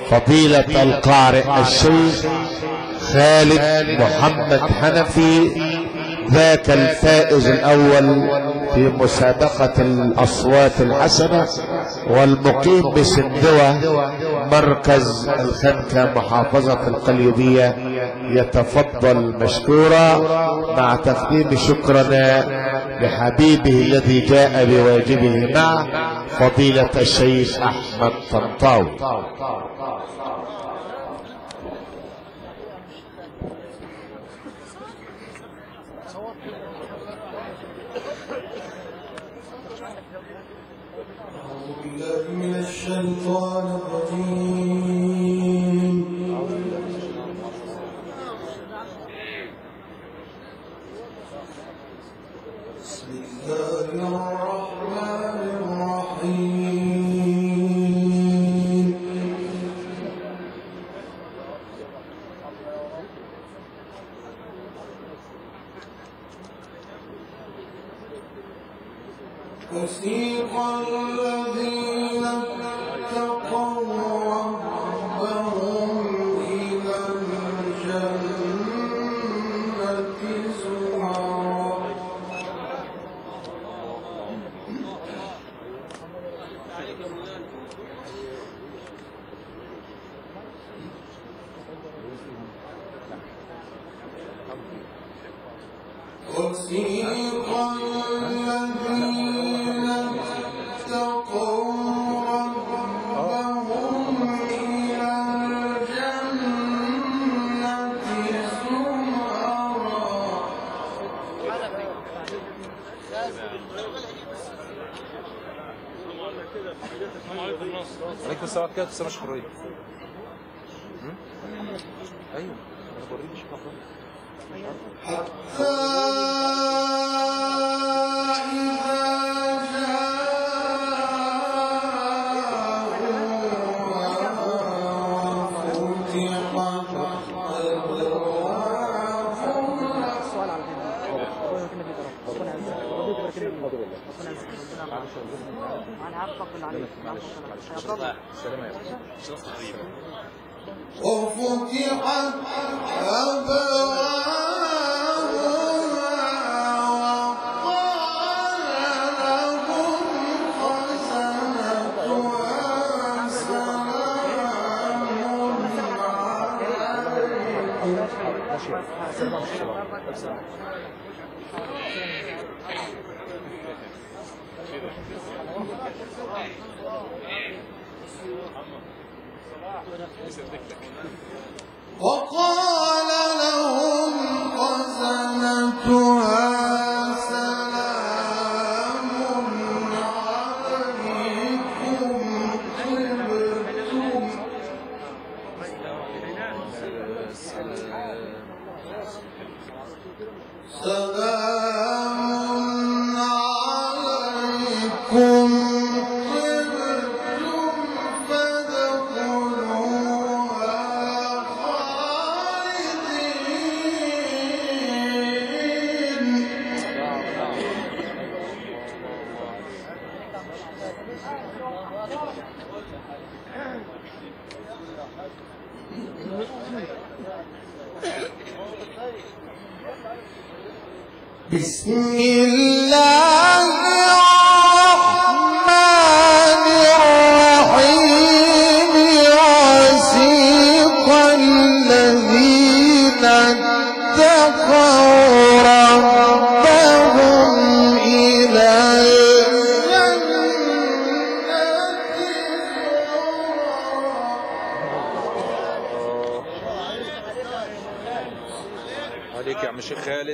فضيلة القارئ الشيخ خالد محمد حنفي، ذاك الفائز الأول في مسابقة الأصوات الحسنة، والمقيم بسندوة مركز الخنكة محافظة القليوبية، يتفضل مشكورا مع تقديم شكرنا لحبيبه الذي جاء بواجبه معه فضيلة الشيخ أحمد طنطاوي. من الشيطان الرجيم. بسم الله الرحمن الرحيم. وسيق الذين اتقوا ربهم إلى الجنة زمرا. وسيق الذين اتقوا ربهم إلى الجنة زمرا. عليكم السلام كده بس مش حريه. ايوه انا بوريك مش حريه. حتى وفتحت وقال لهم خزنتها سلام عليكم طبتم. سلام عليكم طبتم فادخلوها خالدين. بسم الله الرحمن الرحيم. وسيق الذين اتقوا ربهم إلى عليك يا عم الشيخ خالد.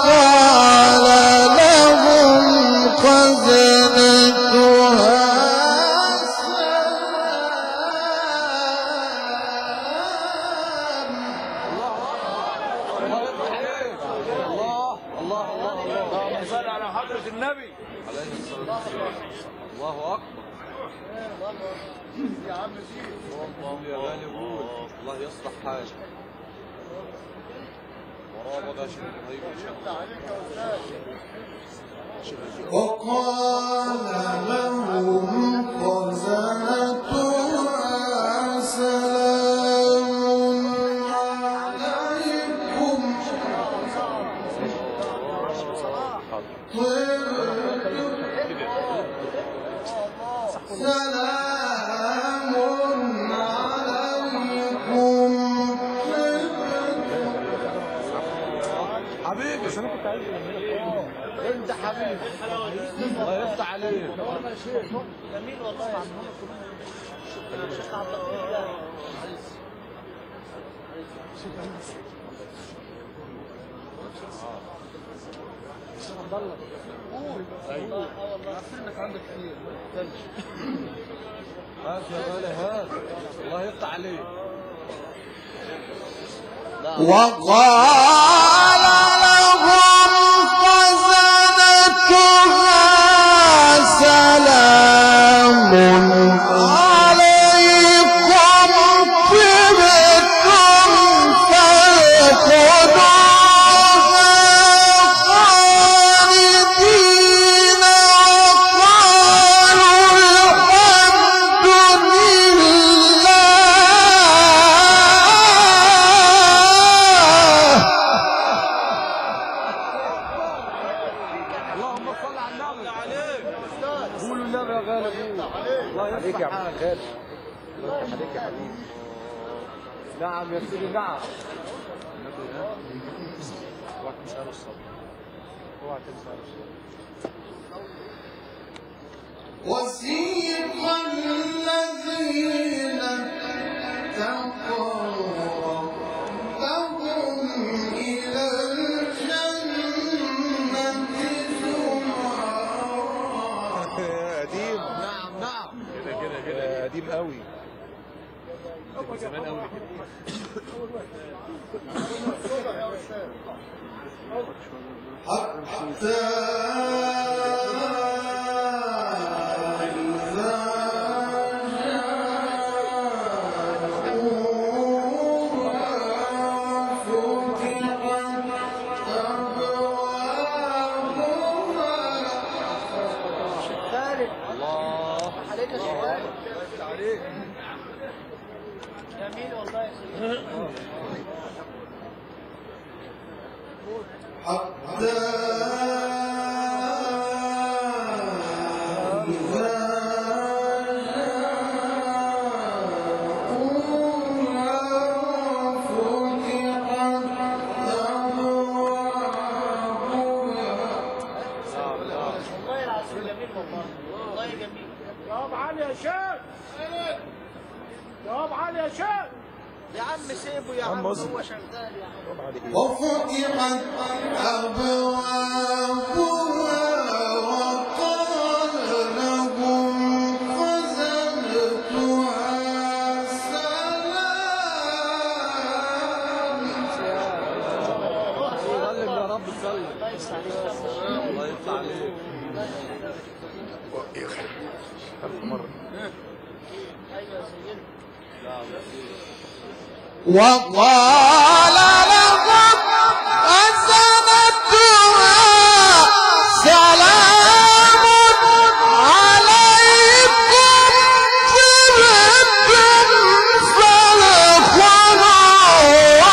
خزنتها الله اكبر. يا عم زيد. يا غالي قول. الله يصلح حالك. وراه بقى شيء رهيب ان شاء الله. وقال لهم خزنتها سلام عليكم حبيبي بس انا كنت عايز انت حبيبي الله يفتح عليك والله شيء جميل والله عبد الله قول ايوه والله عارفين انك عندك كتير هات يا غالي هات الله يفتح عليك. وقال لهم خزنتها سلام عليكم طبتم فادخلوها خالدين وقالوا الحمد لله. اللهم صل على النبي عليك. قولوا النبي يا غالي الله يفتح عليك يا عم غالي. الله يفتح عليك يا حبيبي. نعم يا سيدي نعم. اوعى تنسى الصبر. اوعى تنسى الصبر. وسيق الذين اتقوا ربهم إلى الجنة زمرا. قديم. نعم نعم. كده قديم قوي. من زمان قوي كده. حتى الله عليك يا شباب. عليك. جميل والله يا سيدي. حتى والله العظيم جميل والله. والله جميل. جواب عالي يا شيخ. جواب عالي يا شيخ. يا عم سيبه يا عم هو شغال يا عم. وفتحت أبوابها وقال لهم خزنتها سلام. سلم يا رب سلم. الله يفتح عليك. الله يفتح عليك. ألف مرة. ايوه يا سيدي. وقال لهم خزنتها سلام عليكم طبتم فادخلوها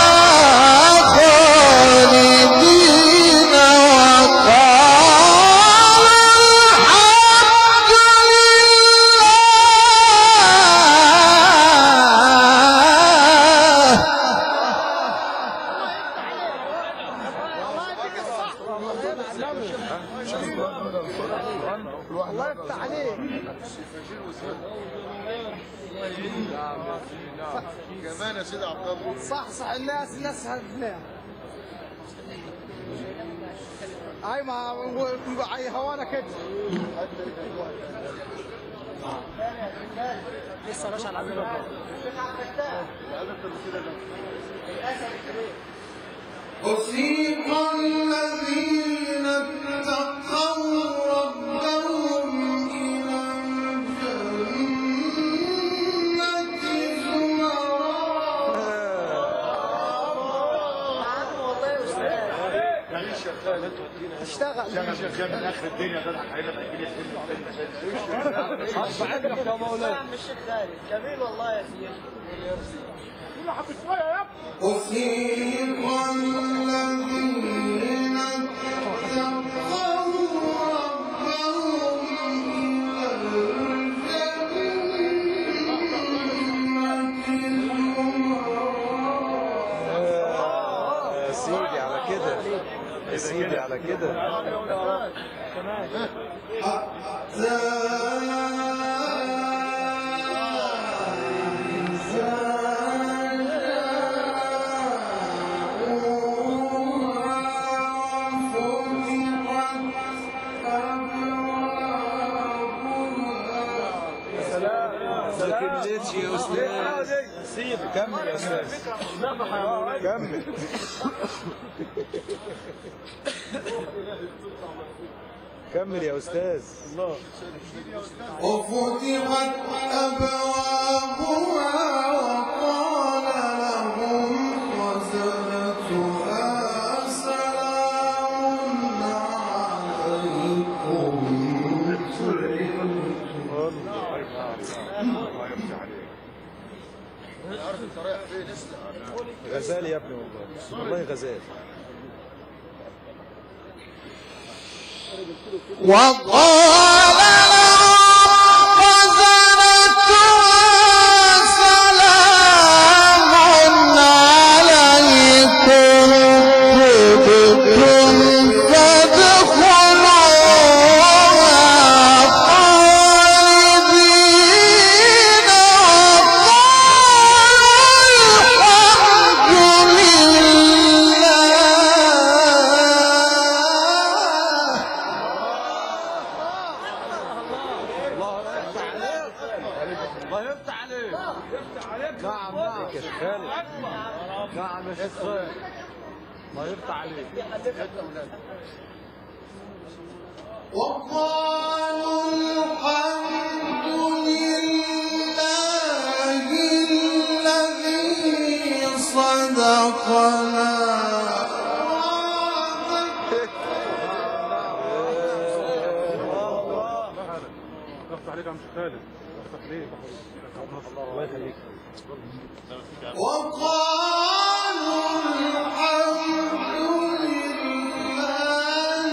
خالدين الله يفتح عليك. كمان يا سيدي عبد الله. صح الناس هدناها. اي ما هوانا كده. لسه ماشي على العمل. وسيق الذين اتقوا ربهم اشتغل شغال من اخر الدنيا ده هيبقى الدنيا غصب عنك يا مولانا. يا عم الشيخ خالد جميل والله يا سيدي. وسيق الذين اتقوا ربهم إلى يا سيدي على كده، يا سيدي على كده. يا استاذ سيب كمل يا استاذ كمل. كمل يا استاذ. الله. وفتحت أبوابها وقال لهم خزنتها سلام عليكم. غزال يا ابني والله، والله غزال. وقال سلام عليكم طبتم فادخلوها خالدين وقالوا الله يفتح عليك. نعم نعم يا شيخ خالد. نعم يا شيخ خالد. الله يفتح عليك. وقالوا الحمد لله الذي صدقنا افتح عليك يا عم شيخ خالد. افتح ليه؟ الله يخليك. وقالوا الحمد لله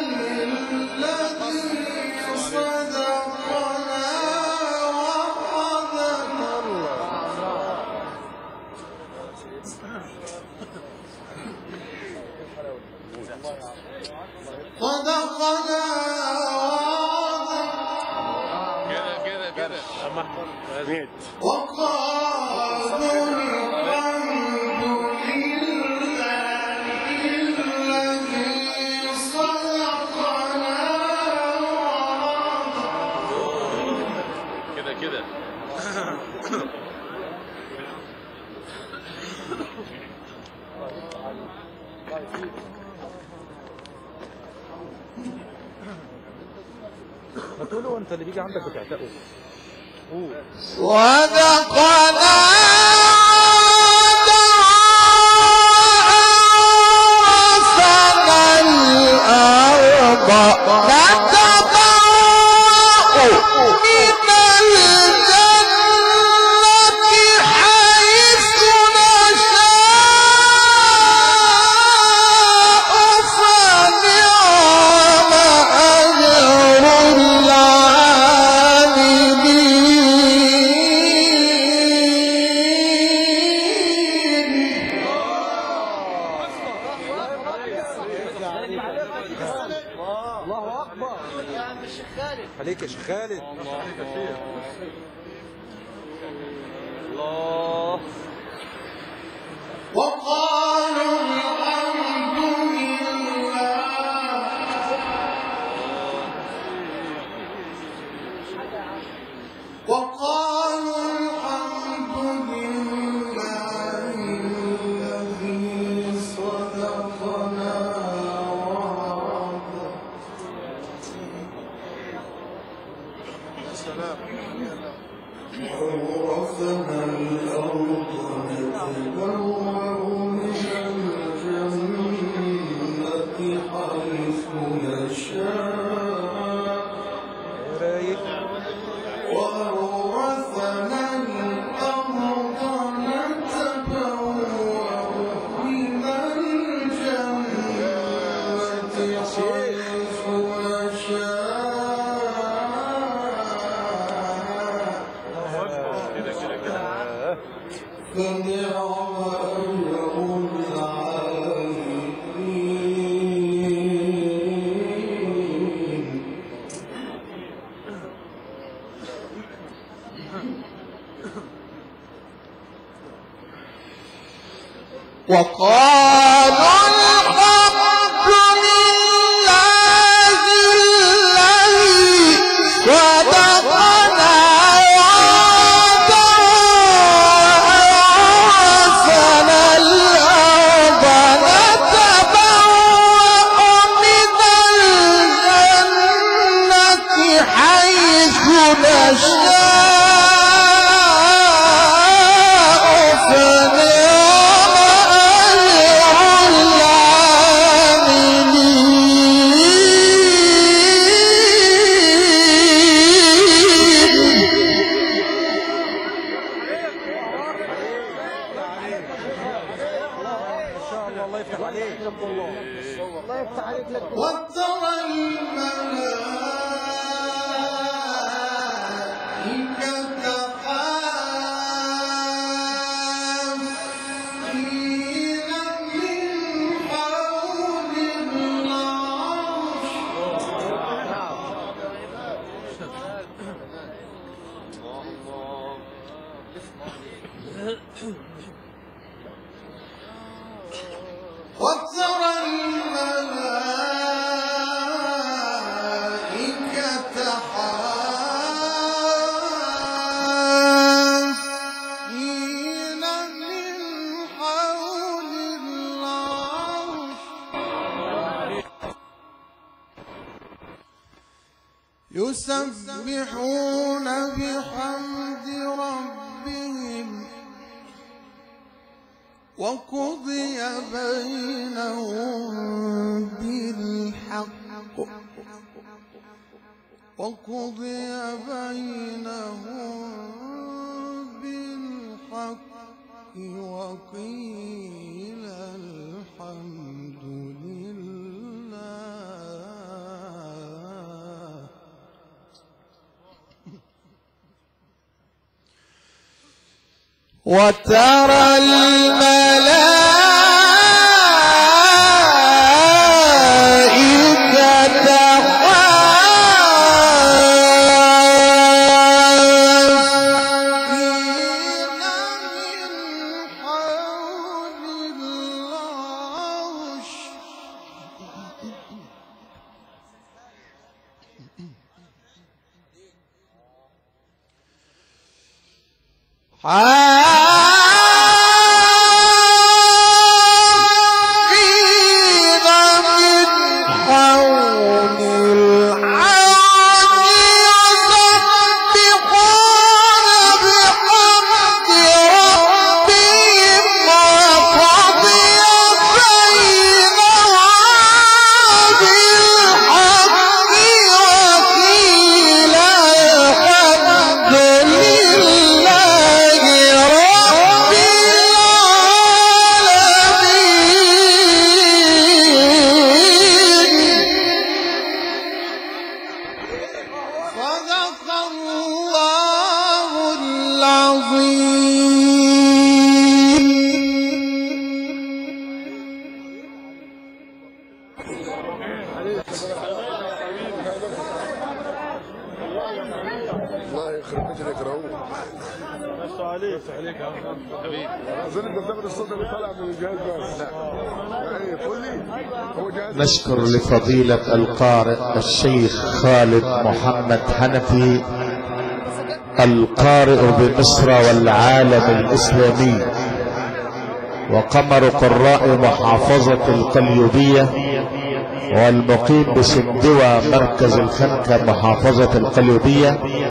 الذي صدقنا صدقنا وقالوا الحمد لله الذي صدقنا كده ما تقولوا انت اللي بيجي عندك بتعتقه. صدقنا الأرض نتبوأ من الجنة حيث نشاء فنعم أجر الله اكبر. يا عم الشيخ خالد. عليك يا شيخ خالد. الله. وقالوا الحمد لله وقالوا الحمد لله الذي صدقنا وعده وورثنا الأرض نتبوأ من الجنة حيث يشاء وأورثنا الأرض نتبوأ من الجنة حيث نشاء فنعم أجر العاملين. وقالوا الحمد لله الذي صدقنا وعده وأورثنا الأرض نتبوأ من الجنة حيث نشاء وترى الملائكة حافين من حول العرش وترى الملائكة حافين من حول العرش يسبحون بحمد ربهم وقضي بينهم بالحق وقيل الحمد لله. وترى الملائكة حافين من حول العرش الله يخرب بيت اللي يكرهوه. بس عليك حبيبي. اظن انت بتاخد الصوت اللي طالع من الجهاز بس. ايه قول لي هو جهاز. نشكر لفضيلة القارئ الشيخ خالد محمد حنفي القارئ بمصر والعالم الإسلامي وقمر قراء محافظة القليوبية والمقيم بسندوى مركز الخنكة محافظة القليوبية.